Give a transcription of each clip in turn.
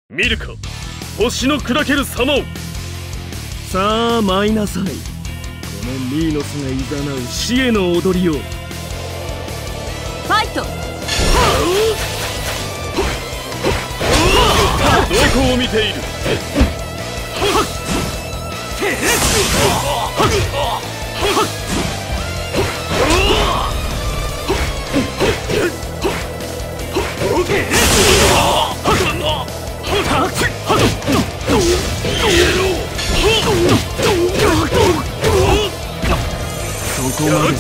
見るか、星の砕ける様を。 さあ舞いなさい、このミーノスがいざなう死への踊りを。ファイト。 どこを見ている。 そこまでです。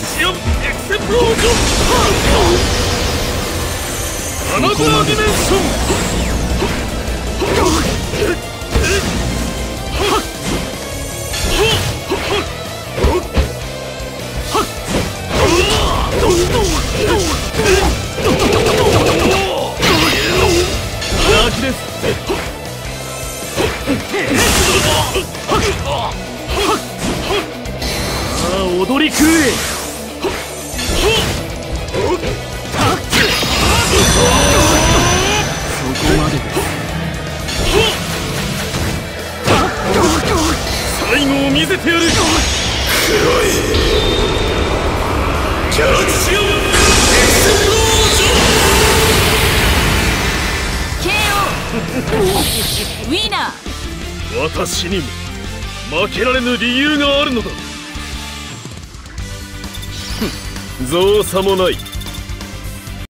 アナザーディメンション。 踊り食え。そこまでです。 最後を見せてやる。黒いキャラクシアムエクセプローション。 KO ウィナー。 私にも負けられぬ理由があるのだ。造作もない。